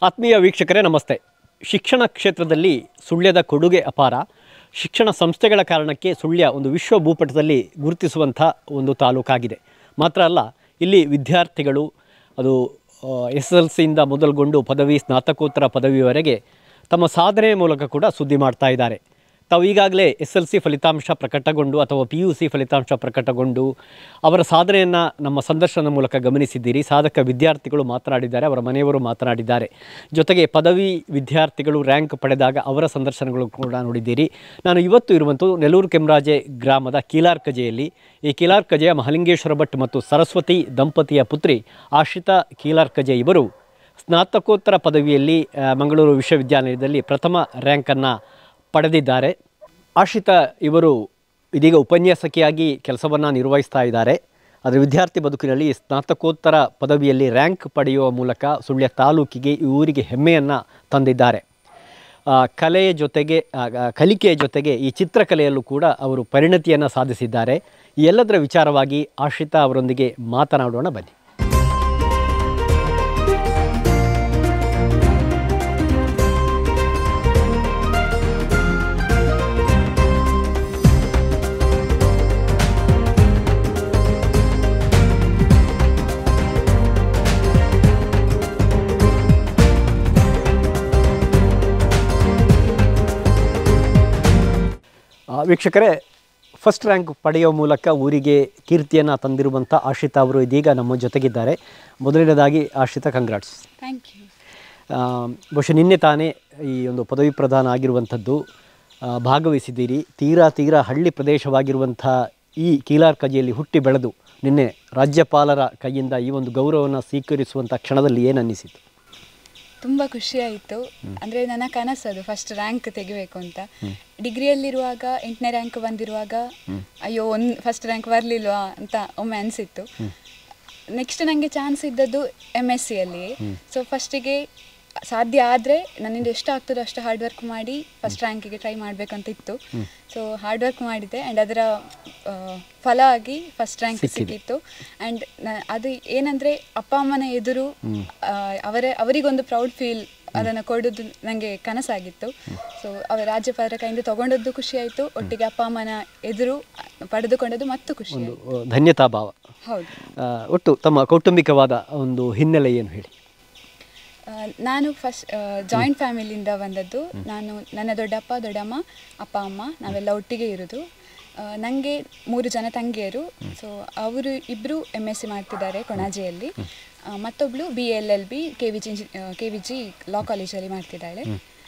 ಆತ್ಮೀಯ ವೀಕ್ಷಕರೇ ನಮಸ್ತೆ. ಶಿಕ್ಷಣ ಕ್ಷೇತ್ರದಲ್ಲಿ ಸುಳ್ಯದ ಕೊಡುಗೆ ಅಪಾರ. ಶಿಕ್ಷಣ ಸಂಸ್ಥೆಗಳ ಕಾರಣಕ್ಕೆ ಸುಳ್ಯ ಒಂದು ವಿಶ್ವ ಭೂಪಟದಲ್ಲಿ ಗುರುತಿಸುವಂಥ ಒಂದು ತಾಲೂಕಾಗಿದೆ. ಮಾತ್ರ ಅಲ್ಲ, ಇಲ್ಲಿ ವಿದ್ಯಾರ್ಥಿಗಳು ಅದು SSLCಯಿಂದ ಮೊದಲುಗೊಂಡು ಪದವಿ, ಸ್ನಾತಕೋತ್ತರ ಪದವಿಯವರೆಗೆ ತಮ್ಮ ಸಾಧನೆಯ ಮೂಲಕ ಕೂಡ ಸುದ್ದಿ ಮಾಡ್ತಾ ಇದ್ದಾರೆ. ತಾವು ಈಗಾಗಲೇ SSLC ಫಲಿತಾಂಶ ಪ್ರಕಟಗೊಂಡು ಅಥವಾ PUC ಫಲಿತಾಂಶ ಪ್ರಕಟಗೊಂಡು ಅವರ ಸಾಧನೆಯನ್ನು ನಮ್ಮ ಸಂದರ್ಶನದ ಮೂಲಕ ಗಮನಿಸಿದ್ದೀರಿ. ಸಾಧಕ ವಿದ್ಯಾರ್ಥಿಗಳು ಮಾತನಾಡಿದ್ದಾರೆ, ಅವರ ಮನೆಯವರು ಮಾತನಾಡಿದ್ದಾರೆ. ಜೊತೆಗೆ ಪದವಿ ವಿದ್ಯಾರ್ಥಿಗಳು ರ್ಯಾಂಕ್ ಪಡೆದಾಗ ಅವರ ಸಂದರ್ಶನಗಳು ಕೂಡ ನೋಡಿದ್ದೀರಿ. ನಾನು ಇವತ್ತು ಇರುವಂಥದ್ದು ನೆಲ್ಲೂರು ಕೆಮ್ಮರಾಜೆ ಗ್ರಾಮದ ಕೀಲಾರ್ಕಜೆಯಲ್ಲಿ. ಈ ಕೀಲಾರ್ಕಜೆಯ ಮಹಾಲಿಂಗೇಶ್ವರ ಭಟ್ ಮತ್ತು ಸರಸ್ವತಿ ದಂಪತಿಯ ಪುತ್ರಿ ಆಶ್ರಿತಾ ಕೀಲಾರ್ಕಜೆ ಇವರು ಸ್ನಾತಕೋತ್ತರ ಪದವಿಯಲ್ಲಿ ಮಂಗಳೂರು ವಿಶ್ವವಿದ್ಯಾನಿಲಯದಲ್ಲಿ ಪ್ರಥಮ ರ್ಯಾಂಕನ್ನು ಪಡೆದಿದ್ದಾರೆ. ಆಶ್ರಿತಾ ಇವರು ಇದೀಗ ಉಪನ್ಯಾಸಕಿಯಾಗಿ ಕೆಲಸವನ್ನು ನಿರ್ವಹಿಸ್ತಾ ಇದ್ದಾರೆ. ಅದರ ವಿದ್ಯಾರ್ಥಿ ಬದುಕಿನಲ್ಲಿ ಸ್ನಾತಕೋತ್ತರ ಪದವಿಯಲ್ಲಿ ರ್ಯಾಂಕ್ ಪಡೆಯುವ ಮೂಲಕ ಸುಳ್ಯ ತಾಲೂಕಿಗೆ, ಈ ಊರಿಗೆ ಹೆಮ್ಮೆಯನ್ನು ತಂದಿದ್ದಾರೆ. ಕಲಿಕೆಯ ಜೊತೆಗೆ ಈ ಚಿತ್ರಕಲೆಯಲ್ಲೂ ಕೂಡ ಅವರು ಪರಿಣತಿಯನ್ನು ಸಾಧಿಸಿದ್ದಾರೆ. ಈ ಎಲ್ಲದರ ವಿಚಾರವಾಗಿ ಆಶ್ರಿತಾ ಅವರೊಂದಿಗೆ ಮಾತನಾಡೋಣ ಬನ್ನಿ. ವೀಕ್ಷಕರೇ, ಫಸ್ಟ್ ರ್ಯಾಂಕ್ ಪಡೆಯುವ ಮೂಲಕ ಊರಿಗೆ ಕೀರ್ತಿಯನ್ನು ತಂದಿರುವಂಥ ಆಶ್ರಿತಾ ಅವರು ಇದೀಗ ನಮ್ಮ ಜೊತೆಗಿದ್ದಾರೆ. ಮೊದಲನೇದಾಗಿ ಆಶ್ರಿತಾ, ಕಂಗ್ರಾಟ್ಸ್. Thank you. ಬಹುಶಃ ನಿನ್ನೆ ತಾನೇ ಈ ಒಂದು ಪದವಿ ಪ್ರದಾನ ಆಗಿರುವಂಥದ್ದು, ಭಾಗವಹಿಸಿದ್ದೀರಿ. ತೀರಾ ಹಳ್ಳಿ ಪ್ರದೇಶವಾಗಿರುವಂಥ ಈ ಕೀಲಾರ್ಕಜೆಯಲ್ಲಿ ಹುಟ್ಟಿ ಬೆಳೆದು ನಿನ್ನೆ ರಾಜ್ಯಪಾಲರ ಕೈಯಿಂದ ಈ ಒಂದು ಗೌರವವನ್ನು ಸ್ವೀಕರಿಸುವಂಥ ಕ್ಷಣದಲ್ಲಿ ಏನು ಅನ್ನಿಸಿತು? ತುಂಬ ಖುಷಿಯಾಯಿತು. ಅಂದರೆ ನನ್ನ ಕನಸದು ಫಸ್ಟ್ ರ್ಯಾಂಕ್ ತೆಗಿಬೇಕು ಅಂತ. ಡಿಗ್ರಿಯಲ್ಲಿರುವಾಗ 8ನೇ ರ್ಯಾಂಕ್ ಬಂದಿರುವಾಗ ಅಯ್ಯೋ ಫಸ್ಟ್ ರ್ಯಾಂಕ್ ಬರಲಿಲ್ವಾ ಅಂತ ಒಮ್ಮೆ ಅನಿಸಿತ್ತು. ನೆಕ್ಸ್ಟ್ ನನಗೆ ಚಾನ್ಸ್ ಇದ್ದದ್ದು MSCಯಲ್ಲಿ. ಸೊ ಫಸ್ಟಿಗೆ ಸಾಧ್ಯ ಆದರೆ ನನ್ನಿಂದ ಎಷ್ಟು ಆಗ್ತದೋ ಅಷ್ಟು ಹಾರ್ಡ್ ವರ್ಕ್ ಮಾಡಿ ಫಸ್ಟ್ ರ್ಯಾಂಕಿಗೆ ಟ್ರೈ ಮಾಡಬೇಕಂತ ಇತ್ತು. ಸೊ ಹಾರ್ಡ್ ವರ್ಕ್ ಮಾಡಿದೆ ಆ್ಯಂಡ್ ಅದರ ಫಲ ಆಗಿ ಫಸ್ಟ್ ರ್ಯಾಂಕ್ ಸಿಕ್ಕಿತ್ತು. ಆ್ಯಂಡ್ ಅದು ಏನಂದರೆ ಅಪ್ಪ ಅಮ್ಮನ ಎದುರು ಅವರಿಗೊಂದು ಪ್ರೌಡ್ ಫೀಲ್ ಅದನ್ನು ಕೊಡೋದು ನನಗೆ ಕನಸಾಗಿತ್ತು. ಸೊ ಅವರ ರಾಜ್ಯಪಾಲರ ಕೈಯಿಂದ ತೊಗೊಂಡದ್ದು ಖುಷಿಯಾಯಿತು, ಒಟ್ಟಿಗೆ ಅಪ್ಪ ಅಮ್ಮನ ಎದುರು ಪಡೆದುಕೊಂಡದ್ದು ಮತ್ತು ಖುಷಿ, ಧನ್ಯತಾ ಭಾವ. ಹೌದು. ಒಟ್ಟು ತಮ್ಮ ಕೌಟುಂಬಿಕವಾದ ಒಂದು ಹಿನ್ನೆಲೆ ಏನು ಹೇಳಿ? ನಾನು ಫಸ್ಟ್ ಜಾಯಿಂಟ್ ಫ್ಯಾಮಿಲಿಯಿಂದ ಬಂದದ್ದು. ನನ್ನ ದೊಡ್ಡಪ್ಪ ದೊಡ್ಡಮ್ಮ, ಅಪ್ಪ ಅಮ್ಮ ನಾವೆಲ್ಲ ಒಟ್ಟಿಗೆ ಇರೋದು. ನನಗೆ 3 ಜನ ತಂಗಿಯರು. ಸೊ ಅವರು ಇಬ್ಬರು MSc ಮಾಡ್ತಿದ್ದಾರೆ ಕೊಣಾಜೆಯಲ್ಲಿ, ಮತ್ತೊಬ್ಬಳು BLLB KVG ಲಾ ಕಾಲೇಜಲ್ಲಿ ಮಾಡ್ತಿದ್ದಾಳೆ.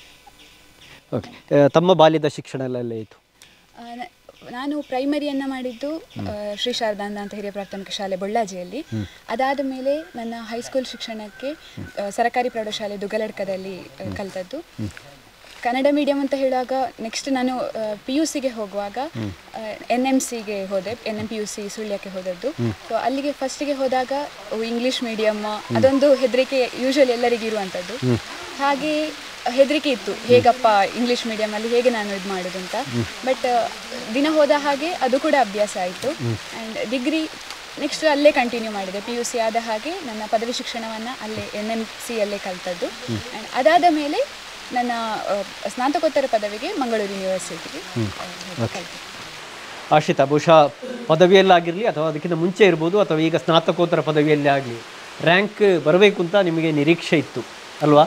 ಓಕೆ, ತಮ್ಮ ಬಾಲ್ಯದ ಶಿಕ್ಷಣ ಎಲ್ಲ ಇತ್ತು? ನಾನು ಪ್ರೈಮರಿಯನ್ನು ಮಾಡಿದ್ದು ಶ್ರೀ ಶಾರದಾನಂದ ಅಂತ ಹಿರಿಯ ಪ್ರಾಥಮಿಕ ಶಾಲೆ ಬೊಳ್ಳಾಜಿಯಲ್ಲಿ. ಅದಾದ ಮೇಲೆ ನನ್ನ ಹೈಸ್ಕೂಲ್ ಶಿಕ್ಷಣಕ್ಕೆ ಸರಕಾರಿ ಪ್ರೌಢಶಾಲೆ ದುಗಲಡ್ಕದಲ್ಲಿ ಕಲಿತದ್ದು. ಕನ್ನಡ ಮೀಡಿಯಂ ಅಂತ ಹೇಳುವಾಗ ನೆಕ್ಸ್ಟ್ ನಾನು PUCಗೆ ಹೋಗುವಾಗ NMCಗೆ ಹೋದೆ, NMPUC ಸುಳ್ಯಕ್ಕೆ ಹೋದದ್ದು. ಸೊ ಅಲ್ಲಿಗೆ ಫಸ್ಟಿಗೆ ಹೋದಾಗ ಇಂಗ್ಲೀಷ್ ಮೀಡಿಯಮ್ ಅದೊಂದು ಹೆದರಿಕೆ ಯೂಶ್ವಲಿ ಎಲ್ಲರಿಗೂ ಇರುವಂಥದ್ದು. ಹಾಗೆ ಹೆದರಿಕೆ ಇತ್ತು, ಹೇಗಪ್ಪ ಇಂಗ್ಲೀಷ್ ಮೀಡಿಯಮಲ್ಲಿ ಹೇಗೆ ನಾನು ಇದು ಮಾಡೋದು ಅಂತ. ಬಟ್ ದಿನ ಹೋದ ಹಾಗೆ ಅದು ಕೂಡ ಅಭ್ಯಾಸ ಆಯಿತು. ಆ್ಯಂಡ್ ಡಿಗ್ರಿ ನೆಕ್ಸ್ಟ್ ಅಲ್ಲೇ ಕಂಟಿನ್ಯೂ ಮಾಡಿದೆ. PUC ಆದ ಹಾಗೆ ನನ್ನ ಪದವಿ ಶಿಕ್ಷಣವನ್ನು ಅಲ್ಲೇ NMCಯಲ್ಲೇ ಕಲಿತದ್ದು. ಆ್ಯಂಡ್ ಅದಾದ ಮೇಲೆ ನನ್ನ ಸ್ನಾತಕೋತ್ತರ ಪದವಿಗೆ ಮಂಗಳೂರು ಯೂನಿವರ್ಸಿಟಿಗೆ ಕಲಿತೆ. ಆಶ್ರಿತಾ, ಬಹುಶಃ ಪದವಿಯಲ್ಲಾಗಿರಲಿ ಅಥವಾ ಅದಕ್ಕಿಂತ ಮುಂಚೆ ಇರ್ಬೋದು ಅಥವಾ ಈಗ ಸ್ನಾತಕೋತ್ತರ ಪದವಿಯಲ್ಲೇ ಆಗಲಿ ರ್ಯಾಂಕ್ ಬರಬೇಕು ಅಂತ ನಿಮಗೆ ನಿರೀಕ್ಷೆ ಇತ್ತು ಅಲ್ವಾ?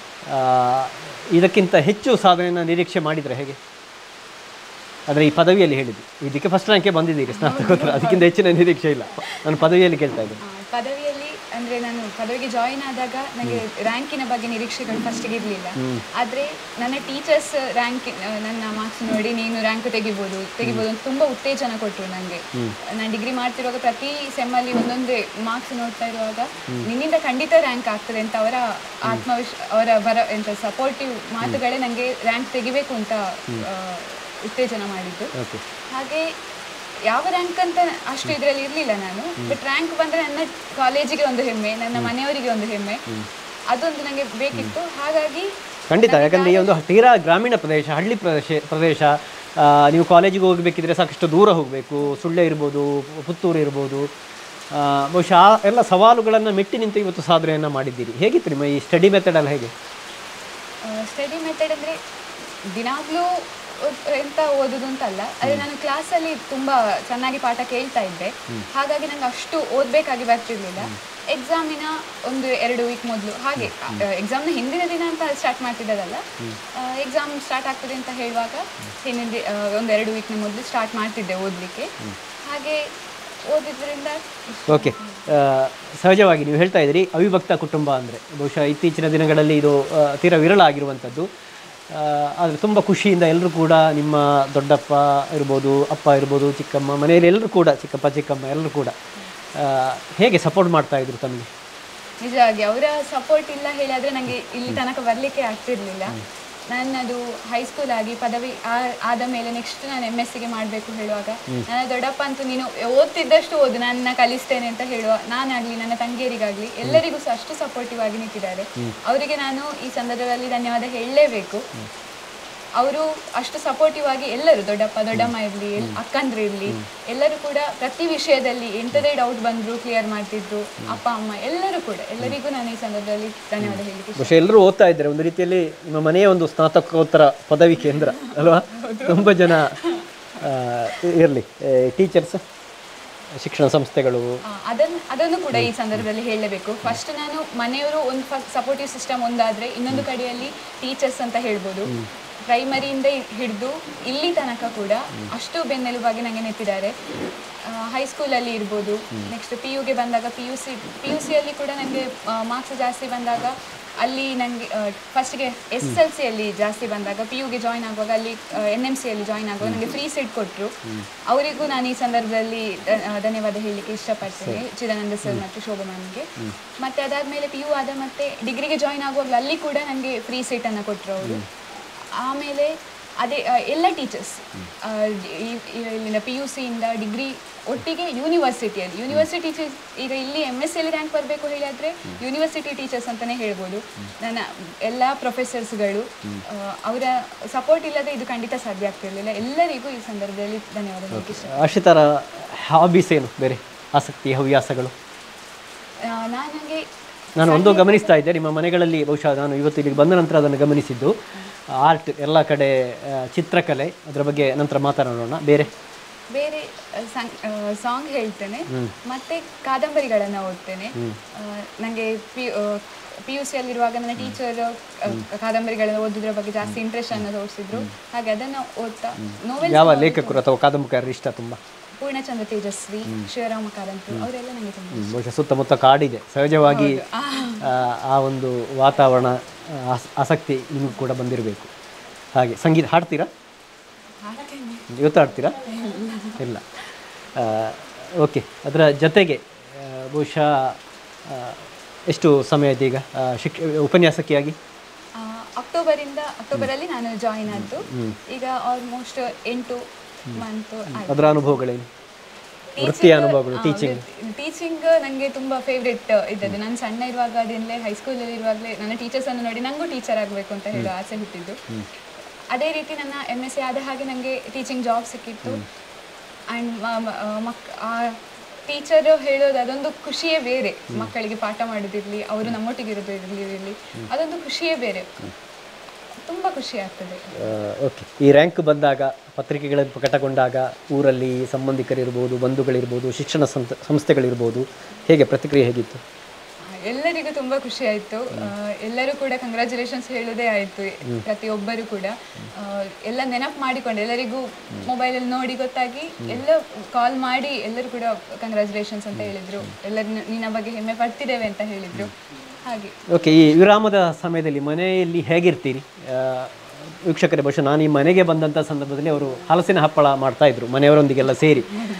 ಇದಕ್ಕಿಂತ ಹೆಚ್ಚು ಸಾಧನೆಯನ್ನು ನಿರೀಕ್ಷೆ ಮಾಡಿದರೆ ಹೇಗೆ? ಆದರೆ ಈ ಪದವಿಯಲ್ಲಿ ಹೇಳಿದ್ದು ಇದಕ್ಕೆ ಫಸ್ಟ್ ರ್ಯಾಂಕೇ ಬಂದಿದ್ದೀರಿ ಸ್ನಾತಕೋತ್ತರ, ಅದಕ್ಕಿಂತ ಹೆಚ್ಚಿನ ನಿರೀಕ್ಷೆ ಇಲ್ಲ. ನಾನು ಪದವಿಯಲ್ಲಿ ಕೇಳ್ತಾ ಇದ್ದೆ. ಪದವಿಯಲ್ಲಿ ಅಂದರೆ ನಾನು ಪದವಿಗೆ ಜಾಯಿನ್ ಆದಾಗ ನನಗೆ ರ್ಯಾಂಕಿನ ಬಗ್ಗೆ ನಿರೀಕ್ಷೆಗಳು ಫಸ್ಟಿಗೆ ಇರಲಿಲ್ಲ. ಆದರೆ ನನ್ನ ಟೀಚರ್ಸ್ ನನ್ನ ಮಾರ್ಕ್ಸ್ ನೋಡಿ ನೀನು ರ್ಯಾಂಕ್ ತೆಗಿಬೋದು ಅಂತ ತುಂಬ ಉತ್ತೇಜನ ಕೊಟ್ಟರು ನನಗೆ. ನಾನು ಡಿಗ್ರಿ ಮಾಡ್ತಿರುವಾಗ ಪ್ರತಿ ಸೆಮ್ಮಲ್ಲಿ ಒಂದೊಂದೇ ಮಾರ್ಕ್ಸ್ ನೋಡ್ತಾ ಇರುವಾಗ ನಿನ್ನಿಂದ ಖಂಡಿತ ರ್ಯಾಂಕ್ ಆಗ್ತದೆ ಅಂತ ಅವರ ಅವರ ಸಪೋರ್ಟಿವ್ ಮಾತುಗಳೇ ನನಗೆ ರ್ಯಾಂಕ್ ತೆಗಿಬೇಕು ಅಂತ ಉತ್ತೇಜನ ಮಾಡಿದ್ದು. ಹಾಗೆ ಯಾವ ರ್ಯಾಂಕ್ ಅಂತ ಅಷ್ಟು ಇದರಲ್ಲಿ ಇರಲಿಲ್ಲ ನಾನು. ಬಟ್ ರ್ಯಾಂಕ್ ಬಂದರೆ ನನ್ನ ಕಾಲೇಜಿಗೆ ಒಂದು ಹೆಮ್ಮೆ, ನನ್ನ ಮನೆಯವರಿಗೆ ಒಂದು ಹೆಮ್ಮೆ, ಅದೊಂದು ನನಗೆ ಬೇಕಿತ್ತು. ಹಾಗಾಗಿ ಖಂಡಿತ, ಯಾಕಂದರೆ ಈ ಒಂದು ತೀರಾ ಗ್ರಾಮೀಣ ಪ್ರದೇಶ, ಹಳ್ಳಿ ಪ್ರದೇಶ, ನೀವು ಕಾಲೇಜಿಗೆ ಹೋಗಬೇಕಿದ್ರೆ ಸಾಕಷ್ಟು ದೂರ ಹೋಗಬೇಕು. ಸುಳ್ಯ ಇರ್ಬೋದು, ಪುತ್ತೂರು ಇರ್ಬೋದು, ಬಹುಶಃ ಆ ಎಲ್ಲ ಸವಾಲುಗಳನ್ನು ಮೆಟ್ಟಿ ನಿಂತು ಇವತ್ತು ಸಾಧನೆಯನ್ನು ಮಾಡಿದ್ದೀರಿ. ಹೇಗಿತ್ತು ನಿಮ್ಮ ಈ ಸ್ಟಡಿ ಮೆಥಡ್ ಎಲ್ಲ ಹೇಗೆ? ಸ್ಟಡಿ ಮೆಥಡ್ ಅಂದರೆ ದಿನಾಗಲೂ ಎಂತ ಓದೋದು ಅಂತಲ್ಲ, ಆದರೆ ನಾನು ಕ್ಲಾಸಲ್ಲಿ ತುಂಬ ಚೆನ್ನಾಗಿ ಪಾಠ ಕೇಳ್ತಾ ಇದ್ದೆ. ಹಾಗಾಗಿ ನಂಗೆ ಅಷ್ಟು ಓದಬೇಕಾಗಿ ಬರ್ತಿರ್ಲಿಲ್ಲ. ಎಕ್ಸಾಮಿನ 1-2 ವೀಕ್ ಮೊದಲು, ಹಾಗೆ ಎಕ್ಸಾಮ್ನ ಹಿಂದಿನ ದಿನ ಅಂತ ಸ್ಟಾರ್ಟ್ ಮಾಡ್ತಿದ್ದದಲ್ಲ, ಎಕ್ಸಾಮ್ ಸ್ಟಾರ್ಟ್ ಆಗ್ತದೆ ಅಂತ ಹೇಳುವಾಗ ಹಿಂದಿನ 1-2 ವೀಕ್ನ ಮೊದಲು ಸ್ಟಾರ್ಟ್ ಮಾಡ್ತಿದ್ದೆ ಓದಲಿಕ್ಕೆ. ಹಾಗೆ ಓದಿದ್ರಿಂದ ಓಕೆ. ಸಹಜವಾಗಿ ನೀವು ಹೇಳ್ತಾ ಇದ್ದೀರಿ ಅವಿಭಕ್ತ ಕುಟುಂಬ ಅಂದರೆ ಬಹುಶಃ ಇತ್ತೀಚಿನ ದಿನಗಳಲ್ಲಿ ಇದು ತೀರಾ ವಿರಳ ಆಗಿರುವಂಥದ್ದು. ಆದರೆ ತುಂಬ ಖುಷಿಯಿಂದ ಎಲ್ಲರೂ ಕೂಡ ನಿಮ್ಮ ದೊಡ್ಡಪ್ಪ ಇರ್ಬೋದು, ಅಪ್ಪ ಇರ್ಬೋದು, ಚಿಕ್ಕಮ್ಮ, ಮನೆಯಲ್ಲಿ ಎಲ್ಲರೂ ಕೂಡ ಚಿಕ್ಕಪ್ಪ ಚಿಕ್ಕಮ್ಮ ಎಲ್ಲರೂ ಕೂಡ ಹೇಗೆ ಸಪೋರ್ಟ್ ಮಾಡ್ತಾಯಿದ್ರು ತಮಗೆ? ನಿಜವಾಗಿ ಅವರ ಸಪೋರ್ಟ್ ಇಲ್ಲ ಹೇಳಿದ್ರೆ ನನಗೆ ಇಲ್ಲಿ ತನಕ ಬರಲಿಕ್ಕೆ ಆಗ್ತಿರ್ಲಿಲ್ಲ. ನನ್ನದು ಹೈಸ್ಕೂಲ್ ಆಗಿ ಪದವಿ ಆದ ಮೇಲೆ ನೆಕ್ಸ್ಟ್ ನಾನು MSc ಮಾಡಬೇಕು ಹೇಳುವಾಗ ನನ್ನ ದೊಡ್ಡಪ್ಪ ಅಂತೂ ನೀನು ಓದ್ತಿದ್ದಷ್ಟು ಓದು, ನನ್ನ ಕಲಿಸ್ತೇನೆ ಅಂತ ಹೇಳುವ, ನಾನಾಗಲಿ ನನ್ನ ತಂಗಿಯರಿಗಾಗಲಿ ಎಲ್ಲರಿಗೂ ಸಹ ಅಷ್ಟು ಸಪೋರ್ಟಿವ್ ಆಗಿ ನಿಂತಿದ್ದಾರೆ. ಅವರಿಗೆ ನಾನು ಈ ಸಂದರ್ಭದಲ್ಲಿ ಧನ್ಯವಾದ ಹೇಳಲೇಬೇಕು. ಅವರು ಅಷ್ಟು ಸಪೋರ್ಟಿವ್ ಆಗಿ ಎಲ್ಲರೂ, ದೊಡ್ಡಪ್ಪ ದೊಡ್ಡಮ್ಮ ಇರಲಿ, ಅಕ್ಕಂದ್ರು ಇರಲಿ, ಎಲ್ಲರೂ ಕೂಡ ಪ್ರತಿ ವಿಷಯದಲ್ಲಿ ಎಂಥದೇ ಡೌಟ್ ಬಂದರೂ ಕ್ಲಿಯರ್ ಮಾಡ್ತಿದ್ರು. ಅಪ್ಪ ಅಮ್ಮ ಎಲ್ಲರೂ ಕೂಡ, ಎಲ್ಲರಿಗೂ ನಾನು ಈ ಸಂದರ್ಭದಲ್ಲಿ ಧನ್ಯವಾದ ಹೇಳಲಿಕ್ಕೆ. ಬಹುಶಃ ಎಲ್ಲರೂ ಓದ್ತಾ ಇದ್ದಾರೆ. ಒಂದು ರೀತಿಯಲ್ಲಿ ನಿಮ್ಮ ಮನೆಯ ಒಂದು ಸ್ನಾತಕೋತ್ತರ ಪದವಿ ಕೇಂದ್ರ ಅಲ್ವಾ? ತುಂಬ ಜನ ಇರಲಿ, ಟೀಚರ್ಸ್, ಶಿಕ್ಷಣ ಸಂಸ್ಥೆಗಳು, ಅದನ್ನು ಕೂಡ ಈ ಸಂದರ್ಭದಲ್ಲಿ ಹೇಳಲೇಬೇಕು. ಫಸ್ಟ್ ನಾನು ಮನೆಯವರು ಒಂದು ಸಪೋರ್ಟಿವ್ ಸಿಸ್ಟಮ್ ಒಂದಾದರೆ, ಇನ್ನೊಂದು ಕಡೆಯಲ್ಲಿ ಟೀಚರ್ಸ್ ಅಂತ ಹೇಳ್ಬೋದು. ಪ್ರೈಮರಿಯಿಂದ ಹಿಡಿದು ಇಲ್ಲಿ ತನಕ ಕೂಡ ಅಷ್ಟು ಬೆನ್ನೆಲುಬಾಗಿ ನನಗೆ ನಿಂತಿದ್ದಾರೆ. ಹೈಸ್ಕೂಲಲ್ಲಿ ಇರ್ಬೋದು, ನೆಕ್ಸ್ಟ್ PUಗೆ ಬಂದಾಗ PUCಯಲ್ಲಿ ಕೂಡ ನನಗೆ ಮಾರ್ಕ್ಸ್ ಜಾಸ್ತಿ ಬಂದಾಗ ಅಲ್ಲಿ ನನಗೆ ಫಸ್ಟಿಗೆ SSLCಯಲ್ಲಿ ಜಾಸ್ತಿ ಬಂದಾಗ PUಗೆ ಜಾಯ್ನ್ ಆಗುವಾಗ ಅಲ್ಲಿ NMCಯಲ್ಲಿ ಜಾಯ್ನ್ ಆಗುವಾಗ ನನಗೆ ಫ್ರೀ ಸೀಟ್ ಕೊಟ್ಟರು. ಅವರಿಗೂ ನಾನು ಈ ಸಂದರ್ಭದಲ್ಲಿ ಧನ್ಯವಾದ ಹೇಳಲಿಕ್ಕೆ ಇಷ್ಟಪಡ್ತೇನೆ, ಚಿದಾನಂದ ಸರ್ ಮತ್ತು ಶೋಭಾ ಮ್ಯಾಮ್ಗೆ. ಮತ್ತು ಅದಾದಮೇಲೆ PU ಆದ ಮತ್ತೆ ಡಿಗ್ರಿಗೆ ಜಾಯ್ನ್ ಆಗುವಾಗ ಅಲ್ಲಿ ಕೂಡ ನನಗೆ ಫ್ರೀ ಸೀಟನ್ನು ಕೊಟ್ಟರು ಅವರು. ಆಮೇಲೆ ಅದೇ ಎಲ್ಲ ಟೀಚರ್ಸ್ ಇಲ್ಲಿಂದ PUCಯಿಂದ ಡಿಗ್ರಿ ಒಟ್ಟಿಗೆ ಯೂನಿವರ್ಸಿಟಿ ಟೀಚರ್ಸ್, ಈಗ ಇಲ್ಲಿ MScಯಲ್ಲಿ ರ್ಯಾಂಕ್ ಬರಬೇಕು ಹೇಳಿದರೆ ಯೂನಿವರ್ಸಿಟಿ ಟೀಚರ್ಸ್ ಅಂತಲೇ ಹೇಳ್ಬೋದು. ನನ್ನ ಎಲ್ಲ ಪ್ರೊಫೆಸರ್ಸ್ಗಳು ಅವರ ಸಪೋರ್ಟ್ ಇಲ್ಲದೆ ಇದು ಖಂಡಿತ ಸಾಧ್ಯ ಆಗ್ತಿರಲಿಲ್ಲ. ಎಲ್ಲರಿಗೂ ಈ ಸಂದರ್ಭದಲ್ಲಿ ಧನ್ಯವಾದ ಹೇಳಲಿಕ್ಕೆ ಇಷ್ಟ. ಅರ್ಷಿತಾರ ಹಾಬೀಸ್ ಏನು, ಬೇರೆ ಆಸಕ್ತಿ ಹವ್ಯಾಸಗಳು? ನಾನು ಒಂದು ಗಮನಿಸ್ತಾ ಇದ್ದೆ ನಿಮ್ಮ ಮನೆಗಳಲ್ಲಿ, ಬಹುಶಃ ನಾನು ಇವತ್ತು ಇಲ್ಲಿಗೆ ಬಂದ ನಂತರ ಅದನ್ನು ಗಮನಿಸಿದ್ದು, ಆರ್ಟ್ ಎಲ್ಲ ಕಡೆ, ಚಿತ್ರಕಲೆ, ಅದರ ಬಗ್ಗೆ ನಂತರ ಮಾತನಾಡೋಣ. ಬೇರೆ ಸಾಂಗ್ ಹೇಳ್ತೇನೆ, ಮತ್ತೆ ಕಾದಂಬರಿಗಳನ್ನು ಓದ್ತೇನೆ. ನನಗೆ PUCಯಲ್ಲಿರುವಾಗ ನನ್ನ ಟೀಚರ್ ಕಾದಂಬರಿಗಳನ್ನು ಓದೋದ್ರ ಬಗ್ಗೆ ಜಾಸ್ತಿ ಇಂಟ್ರೆಸ್ಟ್ ಅನ್ನು ತೋರಿಸಿದ್ರು. ಹಾಗೆ ಅದನ್ನು ಓದ್ತಾ ನೋವೆಲ್. ಯಾವ ಲೇಖಕರು ಅಥವಾ ಕಾದಂಬರಿಕಾರರು ಇಷ್ಟ ತುಂಬ? ಪೂರ್ಣಚಂದ್ರ ತೇಜಸ್ವಿ, ಶಿವರಾಮ ಕಾರಂತರು, ಅವರೆಲ್ಲ ನನಗೆ ತುಂಬ. ಬಹುಶಃ ಸುತ್ತಮುತ್ತ ಕಾಡಿದೆ, ಸಹಜವಾಗಿ ಆ ಒಂದು ವಾತಾವರಣ, ಆಸಕ್ತಿ ನಿಮಗೂ ಕೂಡ ಬಂದಿರಬೇಕು. ಹಾಗೆ ಸಂಗೀತ ಹಾಡ್ತೀರಾ? ಇವತ್ತು ಹಾಡ್ತೀರಾ? ಇಲ್ಲ. ಓಕೆ. ಅದರ ಜೊತೆಗೆ ಬಹುಶಃ ಎಷ್ಟು ಸಮಯ ಇದೆ ಈಗ ಉಪನ್ಯಾಸಕಿಯಾಗಿ? ಅಕ್ಟೋಬರಲ್ಲಿ ನಾನು ಜಾಯಿನ್ ಆದ್ದು. ಈಗ ಆಲ್ಮೋಸ್ಟ್ 8 ಮಂತ್. ಅದರ ಅನುಭವಗಳೇನು, ವೃತ್ತಿಯ ಅನುಭವಗಳು? ಟೀಚಿಂಗ್ ನನಗೆ ತುಂಬ ಫೇವ್ರೆಟ್ ಇದ್ದದ್ದು. ನಾನು ಸಣ್ಣ ಇರುವಾಗದಿಂದಲೇ, ಹೈಸ್ಕೂಲಲ್ಲಿ ಇರುವಾಗಲೇ ನನ್ನ ಟೀಚರ್ಸನ್ನು ನೋಡಿ ನನಗೂ ಟೀಚರ್ ಆಗಬೇಕು ಅಂತ ಹೇಳೋ ಆಸೆ ಹುಟ್ಟಿದ್ದು. ಅದೇ ರೀತಿ ನನ್ನ MSc ಆದ ಹಾಗೆ ನನಗೆ ಟೀಚಿಂಗ್ ಜಾಬ್ ಸಿಕ್ಕಿತ್ತು. ಆ್ಯಂಡ್ ಆ ಟೀಚರ್ ಹೇಳೋದು ಅದೊಂದು ಖುಷಿಯೇ ಬೇರೆ. ಮಕ್ಕಳಿಗೆ ಪಾಠ ಮಾಡೋದಿರಲಿ, ಅವರು ನಮ್ಮೊಟ್ಟಿಗೆ ಇರೋದಿರಲಿ, ಅದೊಂದು ಖುಷಿಯೇ ಬೇರೆ, ತುಂಬ ಖುಷಿ ಆಗ್ತದೆ. ಓಕೆ. ಈ ರ್ಯಾಂಕ್ ಬಂದಾಗ, ಪತ್ರಿಕೆಗಳಲ್ಲಿ ಪ್ರಕಟಗೊಂಡಾಗ ಊರಲ್ಲಿ ಸಂಬಂಧಿಕರಿರ್ಬೋದು, ಬಂಧುಗಳಿರ್ಬೋದು, ಶಿಕ್ಷಣ ಸಂಸ್ಥೆಗಳಿರ್ಬೋದು, ಹೇಗೆ ಪ್ರತಿಕ್ರಿಯೆ ಹೇಗಿತ್ತು? ಎಲ್ಲರಿಗೂ ತುಂಬ ಖುಷಿ ಆಯಿತು. ಎಲ್ಲರೂ ಕೂಡ ಕಂಗ್ರ್ಯಾಚುಲೇಷನ್ಸ್ ಹೇಳೋದೇ ಆಯಿತು. ಪ್ರತಿಯೊಬ್ಬರು ಕೂಡ ಎಲ್ಲ ನೆನಪು ಮಾಡಿಕೊಂಡು, ಎಲ್ಲರಿಗೂ ಮೊಬೈಲಲ್ಲಿ ನೋಡಿ ಗೊತ್ತಾಗಿ ಎಲ್ಲ ಕಾಲ್ ಮಾಡಿ ಎಲ್ಲರೂ ಕೂಡ ಕಂಗ್ರ್ಯಾಚುಲೇಷನ್ಸ್ ಅಂತ ಹೇಳಿದರು. ಎಲ್ಲರೂ ನಿನ್ನ ಬಗ್ಗೆ ಹೆಮ್ಮೆ ಪಡ್ತಿದ್ದೇವೆ ಅಂತ ಹೇಳಿದರು. ಹಾಗೆ. ಓಕೆ. ಈ ವಿರಾಮದ ಸಮಯದಲ್ಲಿ ಮನೆಯಲ್ಲಿ ಹೇಗಿರ್ತೀರಿ ವೀಕ್ಷಕರೇ? ಬಹುಶಃ ನಾನು ಈ ಮನೆಗೆ ಬಂದಂಥ ಸಂದರ್ಭದಲ್ಲಿ ಅವರು ಹಲಸಿನ ಹಪ್ಪಳ ಮಾಡ್ತಾಯಿದ್ರು ಮನೆಯವರೊಂದಿಗೆಲ್ಲ ಸೇರಿ.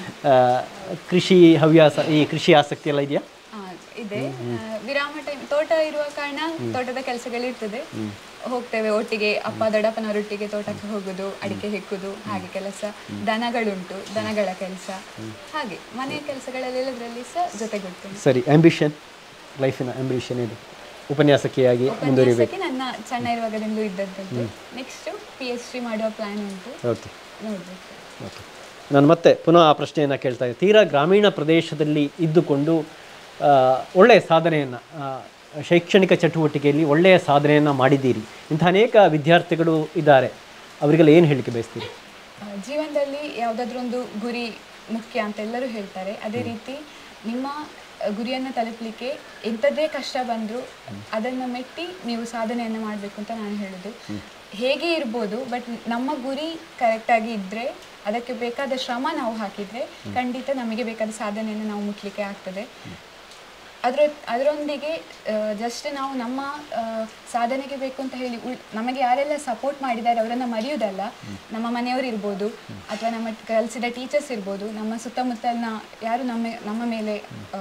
ಕೃಷಿ ಹವ್ಯಾಸ, ಈ ಕೃಷಿ ಆಸಕ್ತಿ ಎಲ್ಲ ಇದೆಯಾ? ಇದೆ. ವಿರಾಮ ಟೈಮ್ ತೋಟ ಇರುವ ಕಾರಣ ತೋಟದ ಕೆಲಸಗಳಿರ್ತದೆ, ಹೋಗ್ತೇವೆ ಒಟ್ಟಿಗೆ. ಅಪ್ಪ ದೊಡ್ಡಪ್ಪನವರೊಟ್ಟಿಗೆ ತೋಟಕ್ಕೆ ಹೋಗೋದು, ಅಡಿಕೆ ಹೆಕ್ಕುದು, ಹಾಗೆ ಕೆಲಸ. ದನಗಳುಂಟು, ದನಗಳ ಕೆಲಸ, ಹಾಗೆ ಮನೆಯ ಕೆಲಸಗಳಲ್ಲೆಲ್ಲದರಲ್ಲಿ ಸಹ ಜೊತೆಗೊಳ್ತೇನೆ. ಸರಿ. ಆಂಬಿಷನ್, ಲೈಫಿನ ಆಂಬಿಷನ್ ಇದು ಉಪನ್ಯಾಸಕಿಯಾಗಿ ಮುಂದುವರಿಬೇಕು? ನನ್ನ ಸಣ್ಣ ಇರುವಾಗದಿಂದಲೂ ಇದ್ದದ್ದು. ನೆಕ್ಸ್ಟ್ PhD ಮಾಡುವ ಪ್ಲಾನ್ ಉಂಟು, ಓಕೆ. ನೋಡಬೇಕು. ಓಕೆ. ನಾನು ಮತ್ತೆ ಪುನಃ ಆ ಪ್ರಶ್ನೆಯನ್ನು ಕೇಳ್ತಾ ಇದ್ದೆ. ತೀರಾ ಗ್ರಾಮೀಣ ಪ್ರದೇಶದಲ್ಲಿ ಇದ್ದುಕೊಂಡು ಒಳ್ಳೆಯ ಸಾಧನೆಯನ್ನು ಶೈಕ್ಷಣಿಕ ಚಟುವಟಿಕೆಯಲ್ಲಿ ಒಳ್ಳೆಯ ಸಾಧನೆಯನ್ನು ಮಾಡಿದ್ದೀರಿ. ಇಂಥ ಅನೇಕ ವಿದ್ಯಾರ್ಥಿಗಳು ಇದ್ದಾರೆ, ಅವರಿಗೆಲ್ಲ ಏನು ಹೇಳಲಿಕ್ಕೆ ಬಯಸ್ತೀರಿ? ಜೀವನದಲ್ಲಿ ಯಾವುದಾದ್ರೂ ಒಂದು ಗುರಿ ಮುಖ್ಯ ಅಂತ ಎಲ್ಲರೂ ಹೇಳ್ತಾರೆ. ಅದೇ ರೀತಿ ನಿಮ್ಮ ಗುರಿಯನ್ನು ತಲುಪಲಿಕ್ಕೆ ಎಂಥದ್ದೇ ಕಷ್ಟ ಬಂದರೂ ಅದನ್ನು ಮೆಟ್ಟಿ ನೀವು ಸಾಧನೆಯನ್ನು ಮಾಡಬೇಕು ಅಂತ ನಾನು ಹೇಳೋದು. ಹೇಗೆ ಇರ್ಬೋದು, ಬಟ್ ನಮ್ಮ ಗುರಿ ಕರೆಕ್ಟಾಗಿ ಇದ್ದರೆ, ಅದಕ್ಕೆ ಬೇಕಾದ ಶ್ರಮ ನಾವು ಹಾಕಿದರೆ ಖಂಡಿತ ನಮಗೆ ಬೇಕಾದ ಸಾಧನೆಯನ್ನು ನಾವು ಮುಟ್ಲಿಕ್ಕೆ ಆಗ್ತದೆ. ಅದರೊಂದಿಗೆ ಜಸ್ಟ್ ನಾವು ನಮ್ಮ ಸಾಧನೆಗೆ ಬೇಕು ಅಂತ ಹೇಳಿ ನಮಗೆ ಯಾರೆಲ್ಲ ಸಪೋರ್ಟ್ ಮಾಡಿದ್ದಾರೆ ಅವರನ್ನು ಮರೆಯೋದಲ್ಲ. ನಮ್ಮ ಮನೆಯವರು ಇರ್ಬೋದು, ಅಥವಾ ನಮ್ಮ ಕಲಿಸಿದ ಟೀಚರ್ಸ್ ಇರ್ಬೋದು, ನಮ್ಮ ಸುತ್ತಮುತ್ತಲಿನ ಯಾರು ನಮ್ಮ ಮೇಲೆ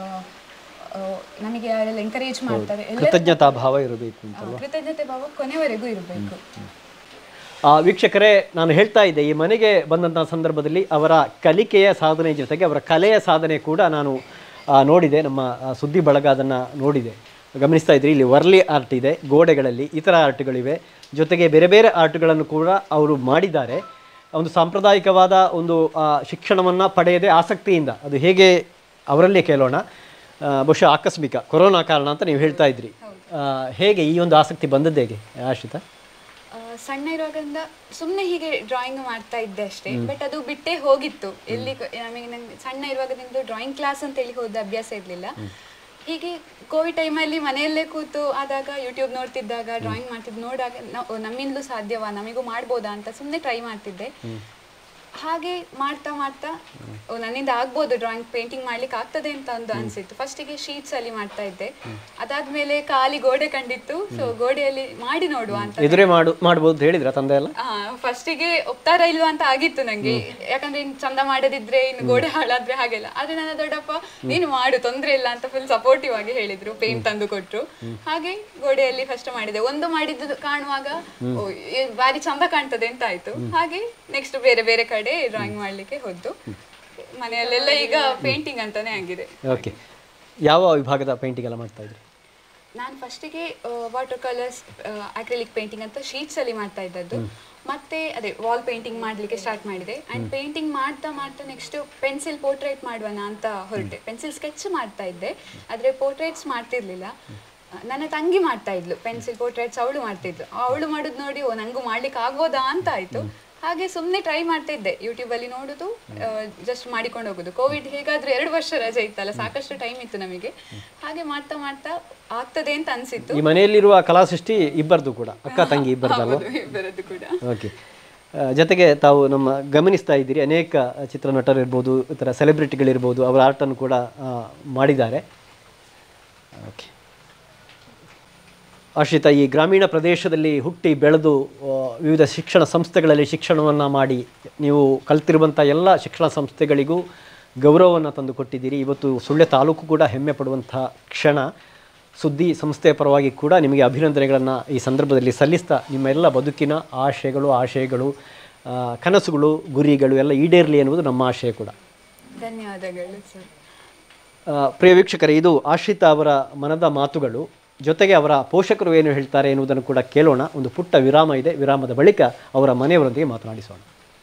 ನಮಗೆ ಯಾರೆಲ್ಲ ಎಂಕರೇಜ್ ಮಾಡ್ತಾರೆ, ಕೃತಜ್ಞತಾ ಭಾವ ಇರಬೇಕು, ಕೃತಜ್ಞತೆ ಭಾವ ಕೊನೆವರೆಗೂ ಇರಬೇಕು. ವೀಕ್ಷಕರೇ, ನಾನು ಹೇಳ್ತಾ ಇದ್ದೆ, ಈ ಮನೆಗೆ ಬಂದಂಥ ಸಂದರ್ಭದಲ್ಲಿ ಅವರ ಕಲಿಕೆಯ ಸಾಧನೆ ಜೊತೆಗೆ ಅವರ ಕಲೆಯ ಸಾಧನೆ ಕೂಡ ನಾನು ನೋಡಿದೆ. ನಮ್ಮ ಸುದ್ದಿ ಬಳಗ ಅದನ್ನು ನೋಡಿದೆ, ಗಮನಿಸ್ತಾ ಇದ್ರಿ. ಇಲ್ಲಿ ವರ್ಲಿ ಆರ್ಟ್ ಇದೆ, ಗೋಡೆಗಳಲ್ಲಿ ಇತರ ಆರ್ಟ್ಗಳಿವೆ, ಜೊತೆಗೆ ಬೇರೆ ಬೇರೆ ಆರ್ಟ್ಗಳನ್ನು ಕೂಡ ಅವರು ಮಾಡಿದ್ದಾರೆ. ಒಂದು ಸಾಂಪ್ರದಾಯಿಕವಾದ ಒಂದು ಶಿಕ್ಷಣವನ್ನು ಪಡೆಯದೆ ಆಸಕ್ತಿಯಿಂದ, ಅದು ಹೇಗೆ ಅವರಲ್ಲೇ ಕೇಳೋಣ. ಬಹುಶಃ ಆಕಸ್ಮಿಕ ಕೊರೋನಾ ಕಾರಣ ಅಂತ ನೀವು ಹೇಳ್ತಾ ಇದ್ರಿ. ಹೇಗೆ ಈ ಒಂದು ಆಸಕ್ತಿ ಬಂದದ್ದು ಹೇಗೆ ಆಶ್ರಿತಾ? ಸಣ್ಣ ಇರುವಾಗದಿಂದ ಸುಮ್ಮನೆ ಹೀಗೆ ಡ್ರಾಯಿಂಗ್ ಮಾಡ್ತಾ ಇದ್ದೆ ಅಷ್ಟೇ, ಬಟ್ ಅದು ಬಿಟ್ಟೇ ಹೋಗಿತ್ತು. ಎಲ್ಲಿ ನಂಗೆ ಸಣ್ಣ ಇರುವಾಗದಿಂದ ಡ್ರಾಯಿಂಗ್ ಕ್ಲಾಸ್ ಅಂತ ಹೇಳಿ ಹೋದ ಅಭ್ಯಾಸ ಇರಲಿಲ್ಲ. ಹೀಗೆ ಕೋವಿಡ್ ಟೈಮಲ್ಲಿ ಮನೆಯಲ್ಲೇ ಕೂತು ಆದಾಗ ಯೂಟ್ಯೂಬ್ ನೋಡ್ತಿದ್ದಾಗ ಡ್ರಾಯಿಂಗ್ ಮಾಡ್ತಿದ್ದು ನೋಡಾಗ ನಮ್ಮಿಂದಲೂ ಸಾಧ್ಯವಾ, ನಮಗೂ ಮಾಡ್ಬೋದಾ ಅಂತ ಸುಮ್ಮನೆ ಟ್ರೈ ಮಾಡ್ತಿದ್ದೆ. ಹಾಗೆ ಮಾಡ್ತಾ ಮಾಡ್ತಾ ನನ್ನಿಂದ ಆಗ್ಬೋದು ಡ್ರಾಯಿಂಗ್, ಪೇಂಟಿಂಗ್ ಮಾಡ್ಲಿಕ್ಕೆ ಆಗ್ತದೆ ಅಂತ ಒಂದು ಅನ್ಸಿತ್ತು. ಫಸ್ಟಿಗೆ ಶೀಟ್ಸ್ ಅಲ್ಲಿ ಮಾಡ್ತಾ ಇದ್ದೆ, ಅದಾದ್ಮೇಲೆ ಖಾಲಿ ಗೋಡೆ ಕಂಡಿತ್ತು, ಸೊ ಗೋಡೆಯಲ್ಲಿ ಮಾಡಿ ನೋಡುವ ಅಂತ. ಎದುರೇ ಮಾಡ್ಬೋದು ಹೇಳಿದ್ರ ತಂದೆ ಎಲ್ಲ? ಫಸ್ಟಿಗೆ ಒಪ್ತಾರ ಇಲ್ವಾ ಅಂತ ಆಗಿತ್ತು ನಂಗೆ, ಯಾಕಂದ್ರೆ ಇನ್ನು ಚಂದ ಮಾಡದಿದ್ರೆ ಇನ್ನು ಗೋಡೆ ಹಾಳಾದ್ರೆ ಹಾಗೆಲ್ಲ. ಆದ್ರೆ ನನ್ನ ದೊಡ್ಡಪ್ಪ ನೀನು ಮಾಡು, ತೊಂದ್ರೆ ಇಲ್ಲ ಅಂತ ಫುಲ್ ಸಪೋರ್ಟಿವ್ ಆಗಿ ಹೇಳಿದ್ರು, ಪೇಂಟ್ ತಂದು ಕೊಟ್ರು. ಹಾಗೆ ಗೋಡೆಯಲ್ಲಿ ಫಸ್ಟ್ ಮಾಡಿದೆ. ಒಂದು ಮಾಡಿದ್ದು ಕಾಣುವಾಗ ಬಾರಿ ಚಂದ ಕಾಣ್ತದೆ ಅಂತ ಆಯ್ತು. ಹಾಗೆ ನೆಕ್ಸ್ಟ್ ಬೇರೆ ಬೇರೆ ಕಡೆ ಡ್ರಾಯಿಂಗ್ ಮಾಡ್ಲಿಕ್ಕೆ ಹೋದ್ದು. ಮನೆಯಲ್ಲೆಲ್ಲ ಈಗ ಪೇಂಟಿಂಗ್ ಅಂತಾನೆ ಆಗಿದೆ. ಓಕೆ, ಯಾವ ವಿಭಾಗದ ಪೇಂಟಿಂಗ್ ಎಲ್ಲ ಮಾಡ್ತಾ ಇದ್ರಿ? ನಾನು ಫಸ್ಟಿಗೆ ವಾಟರ್ ಕಲರ್ಸ್, ಅಕ್ರಿಲಿಕ್ ಪೇಂಟಿಂಗ್ ಅಂತ ಶೀಟ್ಸ್ ಅಲ್ಲಿ ಮಾಡ್ತಾ ಇದ್ದದ್ದು. ಮತ್ತೆ ಅದೇ ವಾಲ್ ಪೇಂಟಿಂಗ್ ಮಾಡ್ಲಿಕ್ಕೆ ಸ್ಟಾರ್ಟ್ ಮಾಡಿದೆ. ಅಂಡ್ ಪೇಂಟಿಂಗ್ ಮಾಡ್ತಾ ಮಾಡ್ತಾ ನೆಕ್ಸ್ಟ್ ಪೆನ್ಸಿಲ್ ಪೋರ್ಟ್ರೇಟ್ ಮಾಡುವನ ಅಂತ ಹೊರಟೆ. ಪೆನ್ಸಿಲ್ ಸ್ಕೆಚ್ ಮಾಡ್ತಾ ಇದ್ದೆ, ಆದ್ರೆ ಪೋರ್ಟ್ರೇಟ್ಸ್ ಮಾಡ್ತಿರ್ಲಿಲ್ಲ. ನನ್ನ ತಂಗಿ ಮಾಡ್ತಾ ಇದ್ಲು ಪೆನ್ಸಿಲ್ ಪೋರ್ಟ್ರೇಟ್ಸ್, ಅವಳು ಮಾಡ್ತಿದ್ಲು. ಅವಳು ಮಾಡೋದು ನೋಡಿ ನಂಗೂ ಮಾಡ್ಲಿಕ್ಕೆ ಆಗ್ಬೋದಾ ಅಂತ ಆಯ್ತು. ಹಾಗೆ ಸುಮ್ಮನೆ ಟ್ರೈ ಮಾಡ್ತಾ ಇದ್ದೆ, ಯೂಟ್ಯೂಬಲ್ಲಿ ನೋಡೋದು, ಜಸ್ಟ್ ಮಾಡಿಕೊಂಡು ಹೋಗೋದು. ಕೋವಿಡ್ ಹೇಗಾದ್ರೂ 2 ವರ್ಷ ರಜೆ ಇತ್ತಲ್ಲ, ಸಾಕಷ್ಟು ಟೈಮ್ ಇತ್ತು ನಮಗೆ. ಹಾಗೆ ಮಾಡ್ತಾ ಮಾಡ್ತಾ ಆಗ್ತದೆ ಅಂತ ಅನ್ಸಿತ್ತು. ಈ ಮನೆಯಲ್ಲಿರುವ ಕಲಾಸೃಷ್ಟಿ ಇಬ್ಬರದು ಕೂಡ, ಅಕ್ಕ ತಂಗಿ ಇಬ್ಬರದಲ್ವ? ಇಬ್ಬರದ್ದು ಕೂಡ. ಓಕೆ, ಜೊತೆಗೆ ತಾವು ನಮ್ಮ ಗಮನಿಸ್ತಾ ಇದ್ದೀರಿ, ಅನೇಕ ಚಿತ್ರನಟರು ಇರ್ಬೋದು, ಇತರ ಸೆಲೆಬ್ರಿಟಿಗಳಿರ್ಬೋದು, ಅವರ ಆರ್ಟನ್ನು ಕೂಡ ಮಾಡಿದ್ದಾರೆ. ಓಕೆ ಆಶ್ರಿತಾ, ಈ ಗ್ರಾಮೀಣ ಪ್ರದೇಶದಲ್ಲಿ ಹುಟ್ಟಿ ಬೆಳೆದು ವಿವಿಧ ಶಿಕ್ಷಣ ಸಂಸ್ಥೆಗಳಲ್ಲಿ ಶಿಕ್ಷಣವನ್ನು ಮಾಡಿ ನೀವು ಕಲ್ತಿರುವಂಥ ಎಲ್ಲ ಶಿಕ್ಷಣ ಸಂಸ್ಥೆಗಳಿಗೂ ಗೌರವವನ್ನು ತಂದು ಕೊಟ್ಟಿದ್ದೀರಿ. ಇವತ್ತು ಸುಳ್ಯ ತಾಲೂಕು ಕೂಡ ಹೆಮ್ಮೆ ಪಡುವಂಥ ಕ್ಷಣ. ಸುದ್ದಿ ಸಂಸ್ಥೆಯ ಪರವಾಗಿ ಕೂಡ ನಿಮಗೆ ಅಭಿನಂದನೆಗಳನ್ನು ಈ ಸಂದರ್ಭದಲ್ಲಿ ಸಲ್ಲಿಸ್ತಾ, ನಿಮ್ಮ ಎಲ್ಲ ಬದುಕಿನ ಆಶಯಗಳು ಕನಸುಗಳು ಗುರಿಗಳು ಎಲ್ಲ ಈಡೇರಲಿ ಎನ್ನುವುದು ನಮ್ಮ ಆಶಯ ಕೂಡ. ಧನ್ಯವಾದಗಳು ಸರ್. ಪ್ರಿಯ ವೀಕ್ಷಕರೇ, ಇದು ಆಶ್ರಿತಾ ಅವರ ಮನದ ಮಾತುಗಳು. ಜೊತೆಗೆ ಅವರ ಪೋಷಕರು ಏನು ಹೇಳ್ತಾರೆ ಎನ್ನುವುದನ್ನು ಕೂಡ ಕೇಳೋಣ. ಒಂದು ಪುಟ್ಟ ವಿರಾಮ ಇದೆ, ವಿರಾಮದ ಬಳಿಕ ಅವರ ಮನೆಯವರೊಂದಿಗೆ ಮಾತನಾಡಿಸೋಣ.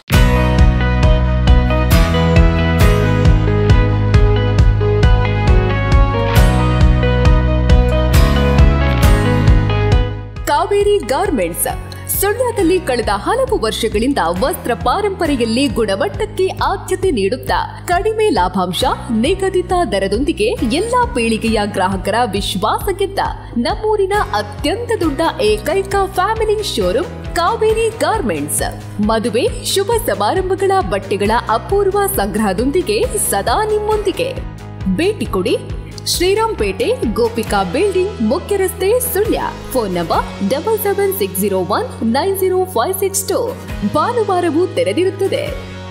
ಕಾವೇರಿ ಗಾರ್ಮೆಂಟ್ಸ್ ಸುಳ್ಯದಲ್ಲಿ ಕಳೆದ ಹಲವು ವರ್ಷಗಳಿಂದ ವಸ್ತ್ರ ಪಾರಂಪರೆಯಲ್ಲಿ ಗುಣಮಟ್ಟಕ್ಕೆ ಆದ್ಯತೆ ನೀಡುತ್ತಾ ಕಡಿಮೆ ಲಾಭಾಂಶ, ನಿಗದಿತ ದರದೊಂದಿಗೆ ಎಲ್ಲಾ ಪೀಳಿಗೆಯ ಗ್ರಾಹಕರ ವಿಶ್ವಾಸ ಗೆದ್ದ ನಮ್ಮೂರಿನ ಅತ್ಯಂತ ದೊಡ್ಡ ಏಕೈಕ ಫ್ಯಾಮಿಲಿ ಶೋರೂಮ್ ಕಾವೇರಿ ಗಾರ್ಮೆಂಟ್ಸ್. ಮದುವೆ, ಶುಭ ಸಮಾರಂಭಗಳ ಬಟ್ಟೆಗಳ ಅಪೂರ್ವ ಸಂಗ್ರಹದೊಂದಿಗೆ ಸದಾ ನಿಮ್ಮೊಂದಿಗೆ. ಭೇಟಿ ಕೊಡಿ, ಶ್ರೀರಾಂಪೇಟೆ, ಗೋಪಿಕಾ ಬಿಲ್ಡಿಂಗ್, ಮುಖ್ಯ ರಸ್ತೆ, ಸುಳ್ಯ. Phone number 7760190562. ಭಾನುವಾರವೂ ತೆರೆದಿರುತ್ತದೆ.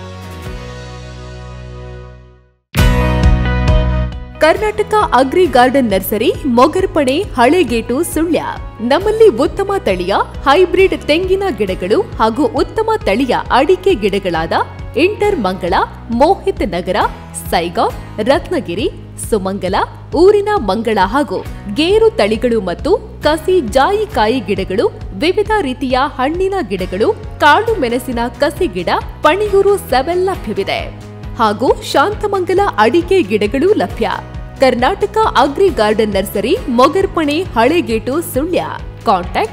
Karnataka agri garden nursery, Mogarpane, Halegate, Sullia. ನಮ್ಮಲ್ಲಿ ಉತ್ತಮ ತಳಿಯ ಹೈಬ್ರಿಡ್ ತೆಂಗಿನ ಗಿಡಗಳು ಹಾಗೂ ಉತ್ತಮ ತಳಿಯ ಅಡಿಕೆ ಗಿಡಗಳಾದ ಇಂಟರ್ ಮಂಗಳ, ಮೋಹಿತ್ ನಗರ, ಸೈಗಾವ್, ರತ್ನಗಿರಿ, ಸುಮಂಗಲ, ಊರಿನ ಮಂಗಳ ಹಾಗೂ ಗೇರು ತಳಿಗಳು ಮತ್ತು ಕಸಿ ಜಾಯಿಕಾಯಿ ಗಿಡಗಳು, ವಿವಿಧ ರೀತಿಯ ಹಣ್ಣಿನ ಗಿಡಗಳು, ಕಾಳು ಮೆಣಸಿನ ಕಸಿ ಗಿಡ, ಪಣಿಯೂರು 7 ಲಭ್ಯವಿದೆ ಹಾಗೂ ಶಾಂತಮಂಗಲ ಅಡಿಕೆ ಗಿಡಗಳು ಲಭ್ಯ. Karnataka agri garden nursery, Mogarpane, Halegate, Sullia. Contact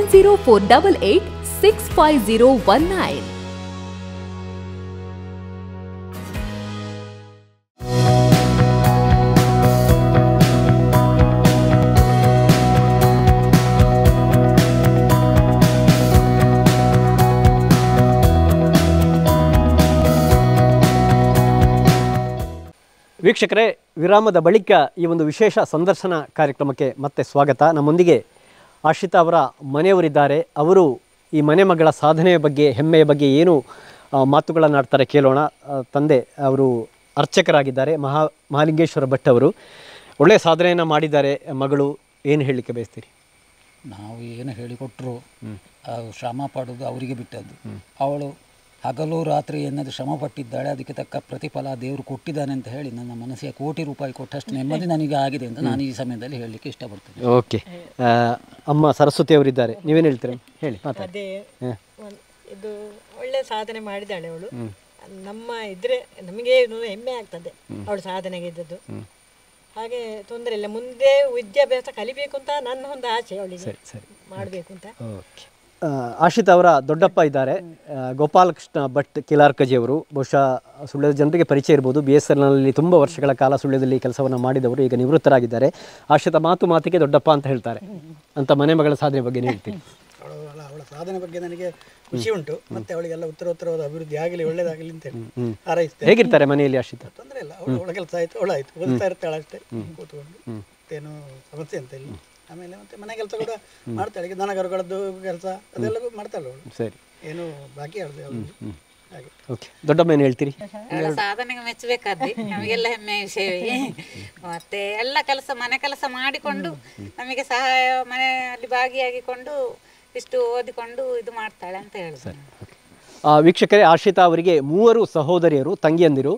9048865019. ವೀಕ್ಷಕರೇ, ವಿರಾಮದ ಬಳಿಕ ಈ ಒಂದು ವಿಶೇಷ ಸಂದರ್ಶನ ಕಾರ್ಯಕ್ರಮಕ್ಕೆ ಮತ್ತೆ ಸ್ವಾಗತ. ನಮ್ಮೊಂದಿಗೆ ಆಶಿತಾ ಅವರ ಮನೆಯವರಿದ್ದಾರೆ. ಅವರು ಈ ಮನೆ ಮಗಳ ಸಾಧನೆಯ ಬಗ್ಗೆ, ಹೆಮ್ಮೆಯ ಬಗ್ಗೆ ಏನು ಮಾತುಗಳನ್ನು ಆಡ್ತಾರೆ ಕೇಳೋಣ. ತಂದೆ ಅವರು ಅರ್ಚಕರಾಗಿದ್ದಾರೆ, ಮಹಾಲಿಂಗೇಶ್ವರ ಭಟ್ ಅವರು. ಒಳ್ಳೆಯ ಸಾಧನೆಯನ್ನು ಮಾಡಿದ್ದಾರೆ. ಮಗಳು ಏನು ಹೇಳಲಿಕ್ಕೆ ಬಯಸ್ತೀರಿ? ನಾವು ಏನು ಹೇಳಿಕೊಟ್ರು ಶ್ರಮ ಪಡೋದು ಅವರಿಗೆ ಬಿಟ್ಟದ್ದು. ಅವಳು ಹಗಲು ರಾತ್ರಿ ಎನ್ನದು ಶ್ರಮ ಪಟ್ಟಿದ್ದಾಳೆ, ಅದಕ್ಕೆ ತಕ್ಕ ಪ್ರತಿಫಲ ದೇವರು ಕೊಟ್ಟಿದ್ದಾನೆ ಅಂತ ಹೇಳಿ ನನ್ನ ಮನಸ್ಸಿಗೆ ಕೋಟಿ ರೂಪಾಯಿ ಕೊಟ್ಟಷ್ಟು ನೆಮ್ಮದಿ ನನಗೆ ಆಗಿದೆ ಅಂತ ನಾನು ಈ ಸಮಯದಲ್ಲಿ ಹೇಳಲಿಕ್ಕೆ ಇಷ್ಟಪಡ್ತೇನೆ. ಓಕೆ, ಅಮ್ಮ ಸರಸ್ವತಿ ಅವರಿದ್ದಾರೆ, ನೀವೇನು ಹೇಳ್ತೀರಾ? ಹೇಳಿ. ಅದೇ ಇದು ಒಳ್ಳೆ ಸಾಧನೆ ಮಾಡಿದ್ದಾಳೆ ಅವಳು. ನಮ್ಮ ಇದ್ರೆ ನಮಗೆ ಹೆಮ್ಮೆ ಆಗ್ತದೆ ಅವಳು ಸಾಧನೆಗೆ ಇದ್ದದ್ದು. ಹಾಗೆ ತೊಂದರೆ ಇಲ್ಲ. ಮುಂದೆ ವಿದ್ಯಾಭ್ಯಾಸ ಕಲಿಬೇಕು ಅಂತ ನನ್ನ ಒಂದು ಆಸೆ, ಅವಳಿಗೆ ಮಾಡಬೇಕು ಅಂತ. ಓಕೆ, ಆಶಿತಾ ಅವರ ದೊಡ್ಡಪ್ಪ ಇದ್ದಾರೆ, ಗೋಪಾಲಕೃಷ್ಣ ಭಟ್ ಕಿಲಾರ್ಕಜಿಯವರು. ಬಹುಶಃ ಸುಳ್ಯದ ಜನರಿಗೆ ಪರಿಚಯ ಇರ್ಬೋದು. BSNLನಲ್ಲಿ ತುಂಬ ವರ್ಷಗಳ ಕಾಲ ಸುಳ್ಯದಲ್ಲಿ ಕೆಲಸವನ್ನು ಮಾಡಿದವರು, ಈಗ ನಿವೃತ್ತರಾಗಿದ್ದಾರೆ. ಆಶಿತಾ ಮಾತಿಗೆ ದೊಡ್ಡಪ್ಪ ಅಂತ ಹೇಳ್ತಾರೆ. ಅಂತ ಮನೆ ಮಗಳ ಸಾಧನೆ ಬಗ್ಗೆ ಹೇಳ್ತೀನಿ. ಅವಳ ಸಾಧನೆ ಬಗ್ಗೆ ನನಗೆ ಖುಷಿ ಉಂಟು. ಮತ್ತೆ ಅವಳಿಗೆಲ್ಲ ಉತ್ತರೋತ್ತರವಾದ ಅಭಿವೃದ್ಧಿ ಆಗಲಿ, ಒಳ್ಳೇದಾಗಲಿ ಅಂತ ಹಾರೈಸ್ತೇನೆ. ಹೇಗಿರ್ತಾರೆ ಮನೆಯಲ್ಲಿ ಆಶಿತಾ? ತೊಂದರೆ ಇಲ್ಲ, ಅವಳ ಕೆಲಸ ಆಯ್ತು, ಅವಳಾಯ್ತು, ಓದ್ತಾ ಇರ್ತಾಳೆ ಅಷ್ಟೇ ಕೂತ್ಕೊಂಡು, ಮತ್ತೇನು ಸಮಸ್ಯೆ ಅಂತ ಇಲ್ಲ. ಆಮೇಲೆ ಮತ್ತೆ ಮನೆ ಕೆಲಸ ಕೂಡ ಮಾಡ್ತಾಳೆ, ಈಗ ದನಗರುಗಳದ್ದು ಕೆಲಸ ಅದೆಲ್ಲ ಮಾಡ್ತಾಳೆ ಅವಳು. ಸರಿ, ಏನು ಬಾಕಿ ಆಡದೆ ಅವಳು. ಹಾಗೆ. ಓಕೆ, ದೊಡ್ಡಮ್ಮ ಏನು ಹೇಳ್ತೀರಿ? ಸಾಧನೆಗೆ ಮೆಚ್ಚಬೇಕಾದ್ರಿ, ನಮಗೆಲ್ಲ ಹೆಮ್ಮೆ ವಿಷಯವೇ. ಮತ್ತೆ ಎಲ್ಲ ಕೆಲಸ, ಮನೆ ಕೆಲಸ ಮಾಡಿಕೊಂಡು ನಮಗೆ ಸಹಾಯ, ಮನೆಯಲ್ಲಿ ಭಾಗಿಯಾಗಿಕೊಂಡು ಇಷ್ಟು ಓದಿಕೊಂಡು ಇದು ಮಾಡ್ತಾಳೆ ಅಂತ ಹೇಳ್ತಾರೆ. ವೀಕ್ಷಕರೇ, ಆಶಿತಾ ಅವರಿಗೆ 3 ಸಹೋದರಿಯರು, ತಂಗಿಯಂದಿರು,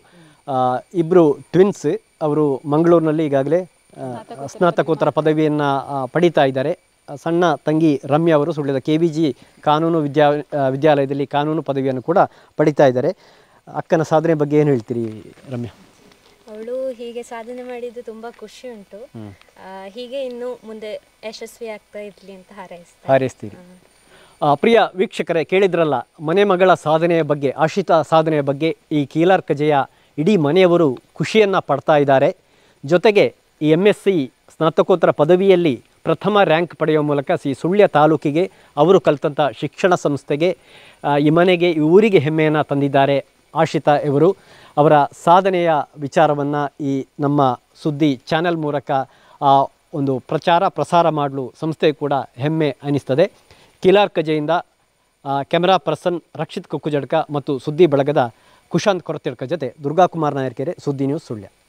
ಇಬ್ಬರು ಟ್ವಿನ್ಸ್. ಅವರು ಮಂಗಳೂರಿನಲ್ಲಿ ಈಗಾಗಲೇ ಸ್ನಾತಕೋತ್ತರ ಪದವಿಯನ್ನು ಪಡೀತಾ ಇದ್ದಾರೆ. ಸಣ್ಣ ತಂಗಿ ರಮ್ಯಾ ಅವರು ಸುಳ್ಯದ KVG ಕಾನೂನು ವಿದ್ಯಾಲಯದಲ್ಲಿ ಕಾನೂನು ಪದವಿಯನ್ನು ಕೂಡ ಪಡೀತಾ ಇದ್ದಾರೆ. ಅಕ್ಕನ ಸಾಧನೆ ಬಗ್ಗೆ ಏನು ಹೇಳ್ತೀರಿ ರಮ್ಯಾ? ಅವಳು ಹೀಗೆ ಸಾಧನೆ ಮಾಡಿದ್ದು ತುಂಬ ಖುಷಿ ಉಂಟು. ಹೀಗೆ ಇನ್ನು ಮುಂದೆ ಯಶಸ್ವಿ ಆಗ್ತಾ ಇರಲಿ ಅಂತ ಹಾರೈಸ್ತೀರಿ. ಪ್ರಿಯ ವೀಕ್ಷಕರೇ, ಕೇಳಿದ್ರಲ್ಲ ಮನೆ ಮಗಳ ಸಾಧನೆಯ ಬಗ್ಗೆ, ಆಶಿತಾ ಸಾಧನೆಯ ಬಗ್ಗೆ. ಈ ಕೀಲಾರ್ಕಜೆಯ ಇಡೀ ಮನೆಯವರು ಖುಷಿಯನ್ನು ಪಡ್ತಾ ಇದ್ದಾರೆ. ಜೊತೆಗೆ ಈ MSc ಸ್ನಾತಕೋತ್ತರ ಪದವಿಯಲ್ಲಿ ಪ್ರಥಮ ರ್ಯಾಂಕ್ ಪಡೆಯುವ ಮೂಲಕ ಸುಳ್ಯ ತಾಲೂಕಿಗೆ, ಅವರು ಕಲಿತಂಥ ಶಿಕ್ಷಣ ಸಂಸ್ಥೆಗೆ, ಈ ಮನೆಗೆ, ಈ ಊರಿಗೆ ಹೆಮ್ಮೆಯನ್ನು ತಂದಿದ್ದಾರೆ ಆಶಿತಾ ಇವರು. ಅವರ ಸಾಧನೆಯ ವಿಚಾರವನ್ನು ಈ ನಮ್ಮ ಸುದ್ದಿ ಚಾನೆಲ್ ಮೂಲಕ ಒಂದು ಪ್ರಸಾರ ಮಾಡಲು ಸಂಸ್ಥೆ ಕೂಡ ಹೆಮ್ಮೆ ಅನ್ನಿಸ್ತದೆ. ಕಿಲಾರ್ಕಜೆಯಿಂದ ಕ್ಯಾಮರಾ ಪರ್ಸನ್ ರಕ್ಷಿತ್ ಕುಕ್ಕುಜಡ್ಕ ಮತ್ತು ಸುದ್ದಿ ಬಳಗದ ಕುಶಾಂತ್ ಕೊರತಿಡ್ಕ ಜೊತೆ ದುರ್ಗಾಕುಮಾರ್ ನಾಯರ್ಕೆರೆ, ಸುದ್ದಿ ನ್ಯೂಸ್ ಸುಳ್ಯ.